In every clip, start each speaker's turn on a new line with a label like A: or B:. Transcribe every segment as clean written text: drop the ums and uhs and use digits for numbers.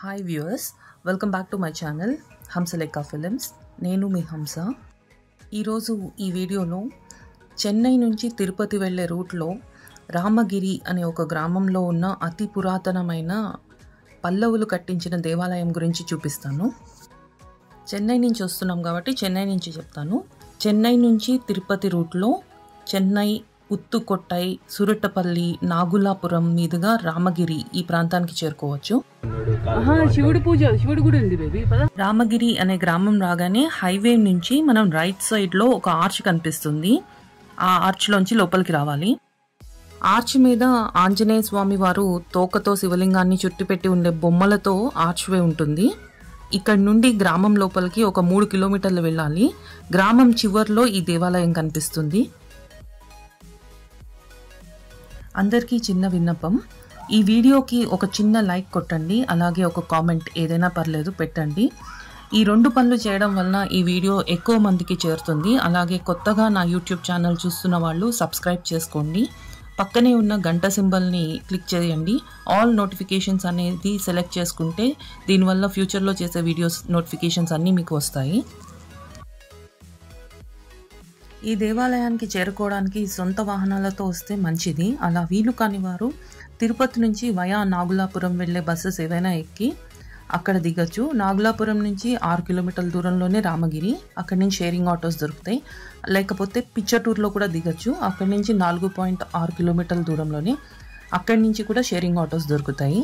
A: Hi viewers, welcome back to my channel Hamsalekha films. నేను మీ హంస. ఈరోజు ఈ వీడియోలో చెన్నై నుంచి తిరుపతి వెళ్ళే రూట్లో రామగిరి అనే ఒక గ్రామంలో ఉన్న అతి పురాతనమైన పల్లవులు కట్టించిన దేవాలయం గురించి చూపిస్తాను. చెన్నై నుంచి వస్తున్నాం కాబట్టి చెన్నై నుంచి చెప్తాను. చెన్నై నుంచి తిరుపతి రూట్లో చెన్నై, ఉత్తుకొట్టై, సురట్టపల్లి, నాగులాపురం మీదుగా రామగిరి ఈ ప్రాంతానికి చేరుకోవచ్చు. రామగిరి అనే గ్రామం రాగానే హైవే నుంచి మనం రైట్ సైడ్ లో ఒక ఆర్చ్ కనిపిస్తుంది. ఆ ఆర్చ్ లోంచి లోపలికి రావాలి. ఆర్చ్ మీద ఆంజనేయ స్వామి వారు తోకతో శివలింగాన్ని చుట్టిపెట్టి ఉండే బొమ్మలతో ఆర్చ్ వే ఉంటుంది. ఇక్కడ నుండి గ్రామం లోపలికి ఒక 3 కిలోమీటర్లు వెళ్ళాలి. గ్రామం చివర్లో ఈ దేవాలయం కనిపిస్తుంది. అందరికీ చిన్న విన్నపం, ఈ వీడియోకి ఒక చిన్న లైక్ కొట్టండి, అలాగే ఒక కామెంట్ ఏదైనా పర్లేదు పెట్టండి. ఈ 2 పనులు చేయడం వలన ఈ వీడియో ఎక్కువ మందికి చేరుతుంది. అలాగే కొత్తగా నా యూట్యూబ్ ఛానల్ చూస్తున్న వాళ్ళు సబ్స్క్రైబ్ చేసుకోండి. పక్కనే ఉన్న గంట సింబల్ని క్లిక్ చేయండి. ఆల్ నోటిఫికేషన్స్ అనేది సెలెక్ట్ చేసుకుంటే దీనివల్ల ఫ్యూచర్లో చేసే వీడియోస్ నోటిఫికేషన్స్ అన్నీ మీకు వస్తాయి. ఈ దేవాలయానికి చేరుకోవడానికి సొంత వాహనాలతో వస్తే మంచిది. అలా వీలు కాని వారు తిరుపతి నుంచి వయా నాగులాపురం వెళ్ళే బస్సెస్ ఏవైనా ఎక్కి అక్కడ దిగచ్చు. నాగులాపురం నుంచి 6 కిలోమీటర్ల దూరంలోనే రామగిరి. అక్కడి నుంచి షేరింగ్ ఆటోస్ దొరుకుతాయి. లేకపోతే పిచ్చటూరులో కూడా దిగచ్చు. అక్కడి నుంచి 4.6 కిలోమీటర్ల దూరంలోనే అక్కడి నుంచి కూడా షేరింగ్ ఆటోస్ దొరుకుతాయి.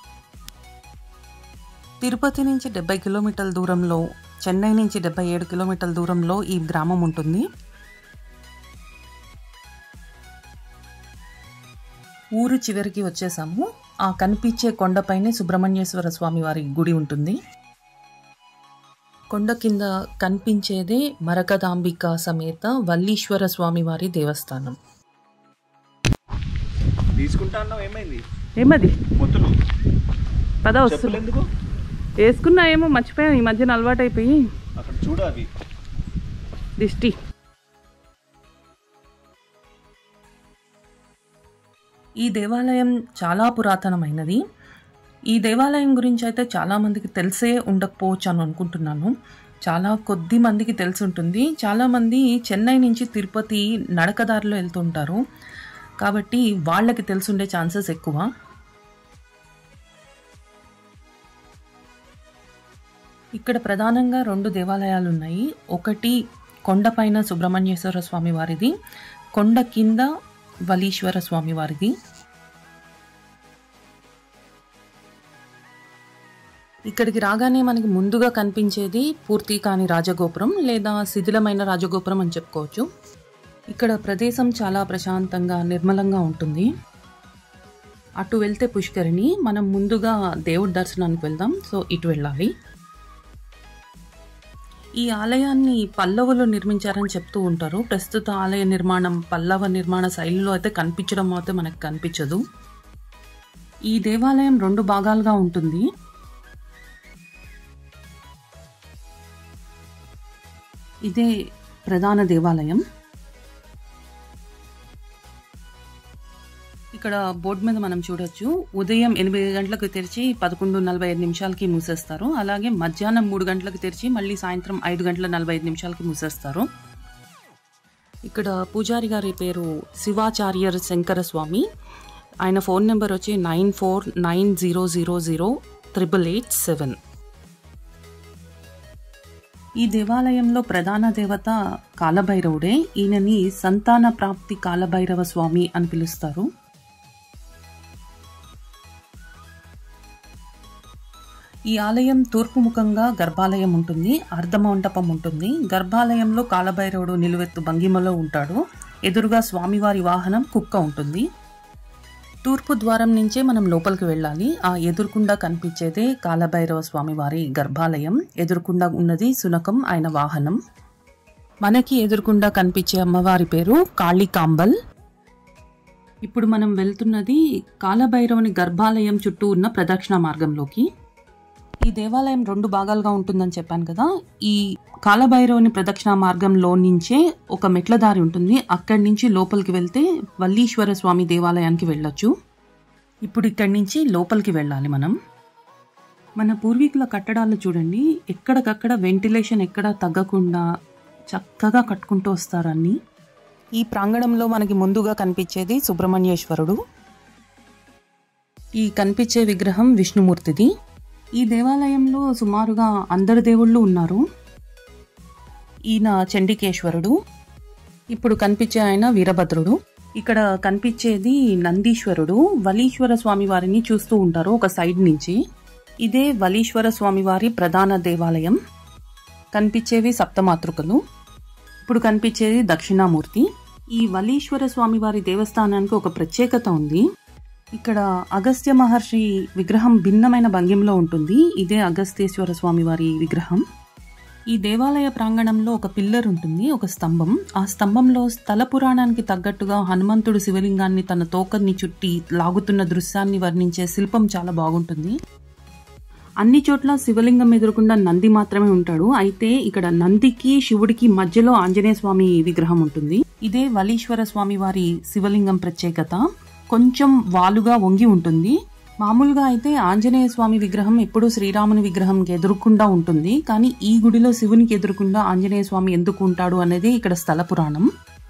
A: తిరుపతి నుంచి 70 కిలోమీటర్ల దూరంలో, చెన్నై నుంచి 77 కిలోమీటర్ల దూరంలో ఈ గ్రామం ఉంటుంది. ఊరు చివరికి వచ్చేసాము. ఆ కనిపించే కొండపైనే సుబ్రహ్మణ్యేశ్వర స్వామి వారి గుడి ఉంటుంది. కొండ కింద కనిపించేదే మరకదాంబిక సమేత వల్లీశ్వర స్వామి వారి దేవస్థానం.
B: ఏమది పద వస్తుంది వేసుకున్నా ఏమో మర్చిపోయాను. ఈ మధ్యన అలవాటు అయిపోయి దిష్టి.
A: ఈ దేవాలయం చాలా పురాతనమైనది. ఈ దేవాలయం గురించి అయితే చాలామందికి తెలిసే ఉండకపోవచ్చు అని అనుకుంటున్నాను. చాలా కొద్ది మందికి తెలిసి ఉంటుంది. చాలామంది చెన్నై నుంచి తిరుపతి నడకదారిలో వెళ్తుంటారు కాబట్టి వాళ్ళకి తెలిసి ఉండే ఛాన్సెస్ ఎక్కువ. ఇక్కడ ప్రధానంగా 2 దేవాలయాలు ఉన్నాయి. ఒకటి కొండపైన సుబ్రహ్మణ్యేశ్వర స్వామి వారిది, కొండ కింద వల్లీశ్వర స్వామి వారిది. ఇక్కడికి రాగానే మనకి ముందుగా కనిపించేది పూర్తి కాని రాజగోపురం లేదా శిథిలమైన రాజగోపురం అని చెప్పుకోవచ్చు. ఇక్కడ ప్రదేశం చాలా ప్రశాంతంగా నిర్మలంగా ఉంటుంది. అటు వెళ్తే పుష్కరిణి. మనం ముందుగా దేవుడి దర్శనానికి వెళ్దాం. సో ఇటు వెళ్ళాలి. ఈ ఆలయాన్ని పల్లవులు నిర్మించారని చెప్తూ ఉంటారు. ప్రస్తుత ఆలయ నిర్మాణం పల్లవ నిర్మాణ శైలిలో అయితే కనిపించడం అయితే మనకు కనిపించదు. ఈ దేవాలయం 2 భాగాలుగా ఉంటుంది. ఇదే ప్రధాన దేవాలయం. ఇక్కడ బోర్డు మీద మనం చూడొచ్చు, ఉదయం 8 గంటలకు తెరిచి 11:45 నిమిషాలకి మూసేస్తారు. అలాగే మధ్యాహ్నం 3 గంటలకు తెరిచి మళ్ళీ సాయంత్రం 5:45 నిమిషాలకి మూసేస్తారు. ఇక్కడ పూజారి గారి పేరు శివాచార్యర్ శంకర స్వామి. ఆయన ఫోన్ నెంబర్ వచ్చి 9490008887. ఈ దేవాలయంలో ప్రధాన దేవత కాలభైరవుడే. ఈయనని సంతాన ప్రాప్తి కాలభైరవ స్వామి అని పిలుస్తారు. ఈ ఆలయం తూర్పు ముఖంగా గర్భాలయం ఉంటుంది, అర్ధమంటపం ఉంటుంది. గర్భాలయంలో కాలభైరవుడు నిలువెత్తు భంగిమలో ఉంటాడు. ఎదురుగా స్వామివారి వాహనం కుక్క ఉంటుంది. తూర్పు ద్వారం నుంచే మనం లోపలికి వెళ్ళాలి. ఆ ఎదురుకుండా కనిపించేదే కాలభైరవ స్వామివారి గర్భాలయం. ఎదురుకుండా ఉన్నది సునకం, ఆయన వాహనం. మనకి ఎదురుకుండా కనిపించే అమ్మవారి పేరు కాళికాంబల్. ఇప్పుడు మనం వెళ్తున్నది కాలభైరవుని గర్భాలయం చుట్టూ ఉన్న ప్రదక్షిణ మార్గంలోకి. ఈ దేవాలయం 2 భాగాలుగా ఉంటుందని చెప్పాను కదా. ఈ కాలభైరవుని ప్రదక్షిణ మార్గంలో నుంచే ఒక మెట్ల దారి ఉంటుంది. అక్కడి నుంచి లోపలికి వెళ్తే వల్లీశ్వర స్వామి దేవాలయానికి వెళ్ళొచ్చు. ఇప్పుడు ఇక్కడి నుంచి లోపలికి వెళ్ళాలి మనం. మన పూర్వీకుల కట్టడాలు చూడండి, ఎక్కడికక్కడ వెంటిలేషన్ ఎక్కడ తగ్గకుండా చక్కగా కట్టుకుంటూ వస్తారని. ఈ ప్రాంగణంలో మనకి ముందుగా కనిపించేది సుబ్రహ్మణ్యేశ్వరుడు. ఈ కనిపించే విగ్రహం విష్ణుమూర్తిది. ఈ దేవాలయంలో సుమారుగా అందరు దేవుళ్ళు ఉన్నారు. ఈయన చండికేశ్వరుడు, ఇప్పుడు కనిపించే ఆయన వీరభద్రుడు. ఇక్కడ కనిపించేది నందీశ్వరుడు. వలీశ్వర స్వామి వారిని చూస్తూ ఉంటారు ఒక సైడ్ నుంచి. ఇదే వలీశ్వర స్వామివారి ప్రధాన దేవాలయం. కనిపించేవి సప్తమాతృకలు. ఇప్పుడు కనిపించేది దక్షిణామూర్తి. ఈ వలీశ్వర స్వామివారి దేవస్థానానికి ఒక ప్రత్యేకత ఉంది. ఇక్కడ అగస్త్య మహర్షి విగ్రహం భిన్నమైన భంగిమలో ఉంటుంది. ఇదే అగస్త్యేశ్వర స్వామివారి విగ్రహం. ఈ దేవాలయ ప్రాంగణంలో ఒక పిల్లర్ ఉంటుంది, ఒక స్తంభం. ఆ స్తంభంలో స్థల పురాణానికి తగ్గట్టుగా హనుమంతుడు శివలింగాన్ని తన తోకని చుట్టి లాగుతున్న దృశ్యాన్ని వర్ణించే శిల్పం చాలా బాగుంటుంది. అన్ని చోట్ల శివలింగం ఎదురకుండా నంది మాత్రమే ఉంటాడు. అయితే ఇక్కడ నందికి శివుడికి మధ్యలో ఆంజనేయ స్వామి విగ్రహం ఉంటుంది. ఇదే వలీశ్వర స్వామి వారి శివలింగం ప్రత్యేకత. కొంచెం వాలుగా వంగి ఉంటుంది. మామూలుగా అయితే ఆంజనేయ స్వామి విగ్రహం ఎప్పుడూ శ్రీరాముని విగ్రహం ఎదురుకుండా ఉంటుంది. కానీ ఈ గుడిలో శివునికి ఎదురుకుండా ఆంజనేయ స్వామి ఎందుకు ఉంటాడు అనేది ఇక్కడ స్థల పురాణం.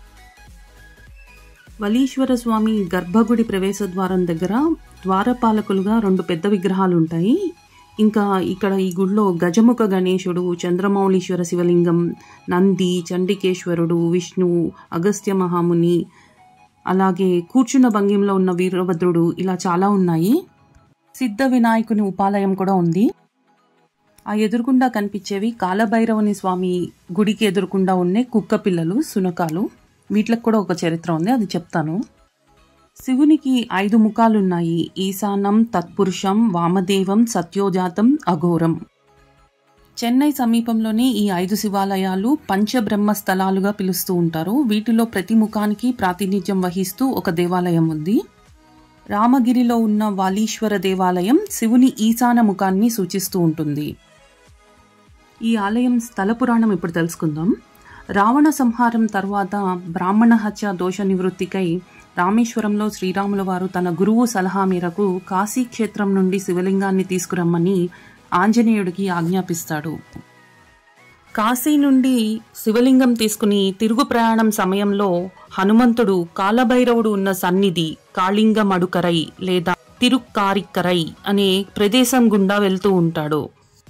A: వలీశ్వర స్వామి గర్భగుడి ప్రవేశ ద్వారం దగ్గర ద్వారపాలకులుగా 2 పెద్ద విగ్రహాలు ఉంటాయి. ఇంకా ఇక్కడ ఈ గుడిలో గజముఖ గణేశుడు, చంద్రమౌళీశ్వర శివలింగం, నంది, చండికేశ్వరుడు, విష్ణువు, అగస్త్య మహాముని, అలాగే కూర్చున్న భంగిమలో ఉన్న వీరభద్రుడు, ఇలా చాలా ఉన్నాయి. సిద్ధ వినాయకుని ఉపాలయం కూడా ఉంది. ఆ ఎదురుకుండా కనిపించేవి కాలభైరవుని స్వామి గుడికి ఎదురుకుండా ఉండే కుక్క పిల్లలు, శునకాలు. వీటికి కూడా ఒక చరిత్ర ఉంది, అది చెప్తాను. శివునికి 5 ముఖాలున్నాయి. ఈశానం, తత్పురుషం, వామదేవం, సత్యోజాతం, అఘోరం. చెన్నై సమీపంలోని ఈ 5 శివాలయాలు పంచబ్రహ్మ స్థలాలుగా పిలుస్తూ ఉంటారు. వీటిలో ప్రతి ముఖానికి ప్రాతినిధ్యం వహిస్తూ ఒక దేవాలయం ఉంది. రామగిరిలో ఉన్న వాలీశ్వర దేవాలయం శివుని ఈశాన ముఖాన్ని సూచిస్తూ ఉంటుంది. ఈ ఆలయం స్థల పురాణం ఇప్పుడు తెలుసుకుందాం. రావణ సంహారం తర్వాత బ్రాహ్మణ హత్య దోష నివృత్తికై రామేశ్వరంలో శ్రీరాముల వారు తన గురువు సలహా మేరకు కాశీ క్షేత్రం నుండి శివలింగాన్ని తీసుకురమ్మని ఆంజనేయుడికి ఆజ్ఞాపిస్తాడు. కాశీ నుండి శివలింగం తీసుకుని తిరుగు ప్రయాణం సమయంలో హనుమంతుడు కాలభైరవుడు ఉన్న సన్నిధి కాళింగ మడుకరై లేదా తిరుక్కారిక్కరై అనే ప్రదేశం గుండా వెళ్తూ ఉంటాడు.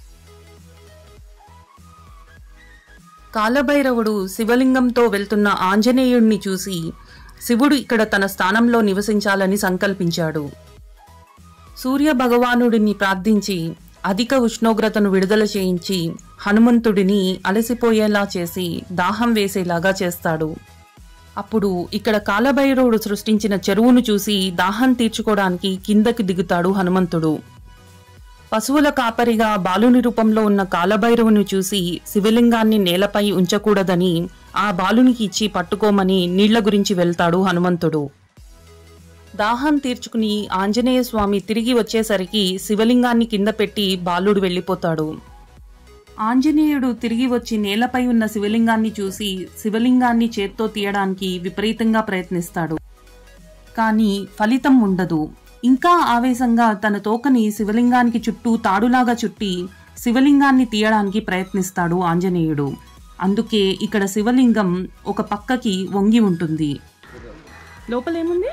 A: కాలభైరవుడు శివలింగంతో వెళ్తున్న ఆంజనేయుడిని చూసి శివుడు ఇక్కడ తన స్థానంలో నివసించాలని సంకల్పించాడు. సూర్య భగవానుడిని ప్రార్థించి అధిక ఉష్ణోగ్రతను విడుదల చేయించి హనుమంతుడిని అలసిపోయేలా చేసి దాహం వేసేలాగా చేస్తాడు. అప్పుడు ఇక్కడ కాలభైరవుడు సృష్టించిన చెరువును చూసి దాహం తీర్చుకోవడానికి కిందకి దిగుతాడు హనుమంతుడు. పశువుల కాపరిగా బాలుని రూపంలో ఉన్న కాలభైరవుని చూసి శివలింగాన్ని నేలపై ఉంచకూడదని ఆ బాలునికి ఇచ్చి పట్టుకోమని నీళ్ల గురించి వెళ్తాడు హనుమంతుడు. దాహం తీర్చుకుని ఆంజనేయ స్వామి తిరిగి వచ్చేసరికి శివలింగాన్ని కింద పెట్టి బాలుడు వెళ్ళిపోతాడు. ఆంజనేయుడు తిరిగి వచ్చి నేలపై ఉన్న శివలింగాన్ని చూసి శివలింగాన్ని చేత్తో తీయడానికి విపరీతంగా ప్రయత్నిస్తాడు. కానీ ఫలితం ఉండదు. ఇంకా ఆవేశంగా తన తోకని శివలింగానికి చుట్టూ తాడులాగా చుట్టి శివలింగాన్ని తీయడానికి ప్రయత్నిస్తాడు ఆంజనేయుడు. అందుకే ఇక్కడ శివలింగం ఒక పక్కకి వంగి ఉంటుంది.
B: లోపల ఏముంది?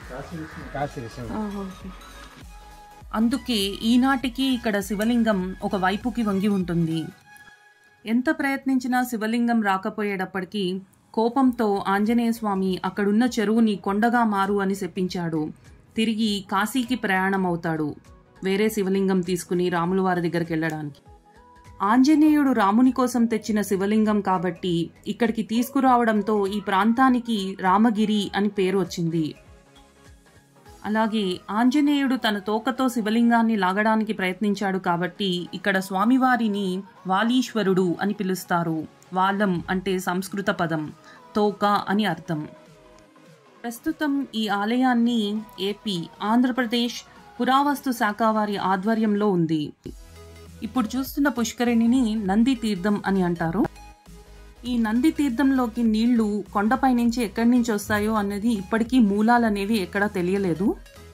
A: అందుకే ఈనాటికి ఇక్కడ శివలింగం ఒక వైపుకి వంగి ఉంటుంది. ఎంత ప్రయత్నించినా శివలింగం రాకపోయేటప్పటికీ కోపంతో ఆంజనేయ స్వామి అక్కడున్న చెరువుని కొండగా మారు అని శపించాడు. తిరిగి కాశీకి ప్రయాణం అవుతాడు, వేరే శివలింగం తీసుకుని రాముల వారి దగ్గరికి వెళ్ళడానికి. ఆంజనేయుడు రాముని కోసం తెచ్చిన శివలింగం కాబట్టి ఇక్కడికి తీసుకురావడంతో ఈ ప్రాంతానికి రామగిరి అని పేరు వచ్చింది. అలాగే ఆంజనేయుడు తన తోకతో శివలింగాన్ని లాగడానికి ప్రయత్నించాడు కాబట్టి ఇక్కడ స్వామివారిని వాలీశ్వరుడు అని పిలుస్తారు. వాలం అంటే సంస్కృత పదం, తోక అని అర్థం. ప్రస్తుతం ఈ ఆలయాన్ని ఏపీ, ఆంధ్రప్రదేశ్ పురావస్తు శాఖ వారి ఆధ్వర్యంలో ఉంది. ఇప్పుడు చూస్తున్న పుష్కరిణిని నంది తీర్థం అని అంటారు. ఈ నంది తీర్థంలోకి నీళ్లు కొండపై నుంచి ఎక్కడి నుంచి వస్తాయో అన్నది ఇప్పటికీ మూలాలనేవి ఎక్కడా తెలియలేదు.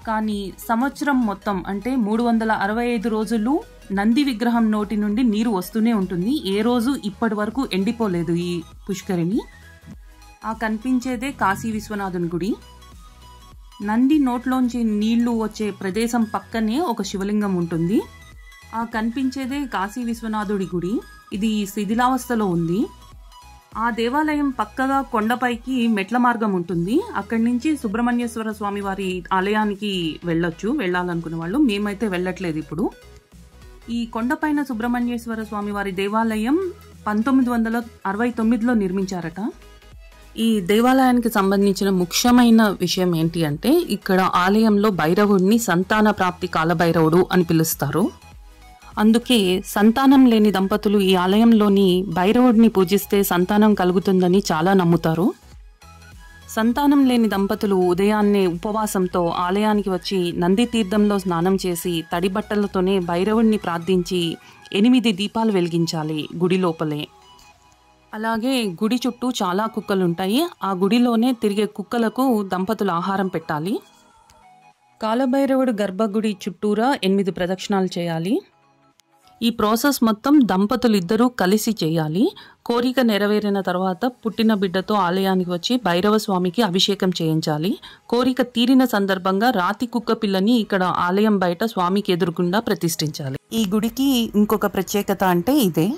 A: కానీ సంవత్సరం మొత్తం అంటే 365 రోజులు నంది విగ్రహం నోటి నుండి నీరు వస్తూనే ఉంటుంది. ఏ రోజు ఇప్పటి వరకు ఎండిపోలేదు ఈ పుష్కరిణి. ఆ కనిపించేదే కాశీ విశ్వనాథుని గుడి. నంది నోట్లోంచి నీళ్లు వచ్చే ప్రదేశం పక్కనే ఒక శివలింగం ఉంటుంది. ఆ కనిపించేదే కాశీ విశ్వనాథుడి గుడి. ఇది శిథిలావస్థలో ఉంది. ఆ దేవాలయం పక్కగా కొండపైకి మెట్ల మార్గం ఉంటుంది. అక్కడి నుంచి సుబ్రహ్మణ్యేశ్వర స్వామి వారి ఆలయానికి వెళ్ళాలనుకునే వాళ్ళు. మేమైతే వెళ్ళట్లేదు ఇప్పుడు. ఈ కొండపైన సుబ్రహ్మణ్యేశ్వర స్వామి వారి దేవాలయం 1969లో నిర్మించారట. ఈ దేవాలయానికి సంబంధించిన ముఖ్యమైన విషయం ఏంటి అంటే, ఇక్కడ ఆలయంలో భైరవుడిని సంతాన ప్రాప్తి కాలభైరవుడు అని పిలుస్తారు. అందుకే సంతానం లేని దంపతులు ఈ ఆలయంలోని భైరవుడిని పూజిస్తే సంతానం కలుగుతుందని చాలా నమ్ముతారు. సంతానం లేని దంపతులు ఉదయాన్నే ఉపవాసంతో ఆలయానికి వచ్చి నంది తీర్థంలో స్నానం చేసి తడి బట్టలతోనే భైరవుడిని ప్రార్థించి 8 దీపాలు వెలిగించాలి గుడి లోపలే. అలాగే గుడి చుట్టూ చాలా కుక్కలుంటాయి. ఆ గుడిలోనే తిరిగే కుక్కలకు దంపతులు ఆహారం పెట్టాలి. కాలభైరవుడు గర్భగుడి చుట్టూరా 8 ప్రదక్షిణాలు చేయాలి. ఈ ప్రాసెస్ మొత్తం దంపతులు ఇద్దరూ కలిసి చేయాలి. కోరిక నెరవేరిన తర్వాత పుట్టిన బిడ్డతో ఆలయానికి వచ్చి భైరవ స్వామికి అభిషేకం చేయించాలి. కోరిక తీరిన సందర్భంగా రాతి కుక్క పిల్లని ఇక్కడ ఆలయం బయట స్వామికి ఎదురుగుండా ప్రతిష్ఠించాలి. ఈ గుడికి ఇంకొక ప్రత్యేకత అంటే ఇదే.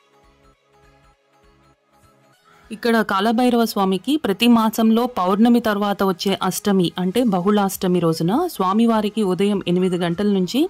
A: ఇక్కడ కాలభైరవ స్వామికి ప్రతి మాసంలో పౌర్ణమి తర్వాత వచ్చే అష్టమి అంటే బహుళాష్టమి రోజున స్వామివారికి ఉదయం 8 గంటల నుంచి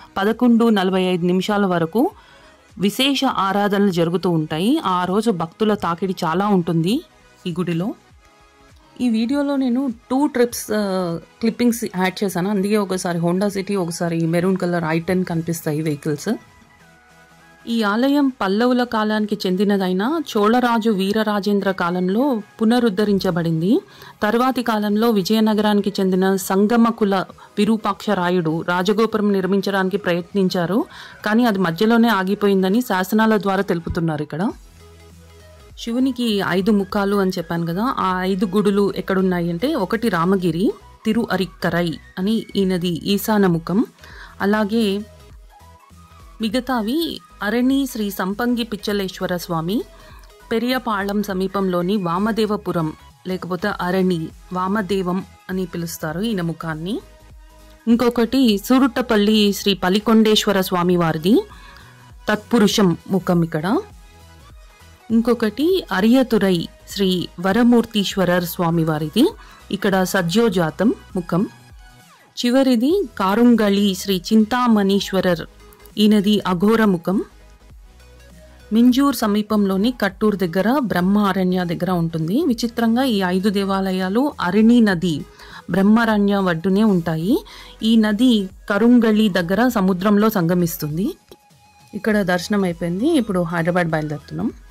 A: 11:45 వరకు విశేష ఆరాధనలు జరుగుతూ ఉంటాయి. ఆ రోజు భక్తుల తాకిడి చాలా ఉంటుంది ఈ గుడిలో. ఈ వీడియోలో నేను 2 ట్రిప్స్ క్లిప్పింగ్స్ యాడ్ చేశాను. అందుకే ఒకసారి హోండా సిటీ, ఒకసారి మెరూన్ కలర్ i10 కనిపిస్తాయి వెహికల్స్. ఈ ఆలయం పల్లవుల కాలానికి చెందినదైన చోళరాజు వీరరాజేంద్ర కాలంలో పునరుద్ధరించబడింది. తర్వాతి కాలంలో విజయనగరానికి చెందిన సంగమకుల విరూపాక్షరాయుడు రాజగోపురం నిర్మించడానికి ప్రయత్నించారు. కానీ అది మధ్యలోనే ఆగిపోయిందని శాసనాల ద్వారా తెలుపుతున్నారు. ఇక్కడ శివునికి 5 ముఖాలు అని చెప్పాను కదా. ఆ 5 గుడులు ఎక్కడున్నాయి అంటే, ఒకటి రామగిరి, తిరు అరిక్కరై అని ఈయనది ఈశాన ముఖం. అలాగే మిగతావి అరణి శ్రీ సంపంగి పిచ్చలేశ్వర స్వామి, పెరియపాళం సమీపంలోని వామదేవపురం లేకపోతే అరణి వామదేవం అని పిలుస్తారు ఈయన ముఖాన్ని. ఇంకొకటి సూరుట్టపల్లి శ్రీ పలికొండేశ్వర స్వామి వారిది తత్పురుషం ముఖం ఇక్కడ. ఇంకొకటి అరియతురై శ్రీ వరమూర్తీశ్వరర్ స్వామి వారిది ఇక్కడ సజ్జోజాతం ముఖం. చివరిది కారుంగళి శ్రీ చింతామణీశ్వరర్, ఈయనది అఘోర ముఖం. మింజూర్ సమీపంలోని కట్టూర్ దగ్గర బ్రహ్మారణ్య దగ్గర ఉంటుంది. విచిత్రంగా ఈ 5 దేవాలయాలు అరణి నది బ్రహ్మారణ్య ఒడ్డునే ఉంటాయి. ఈ నది కరుంగళి దగ్గర సముద్రంలో సంగమిస్తుంది. ఇక్కడ దర్శనం అయిపోయింది. ఇప్పుడు హైదరాబాద్ బయలుదేరుతున్నాం.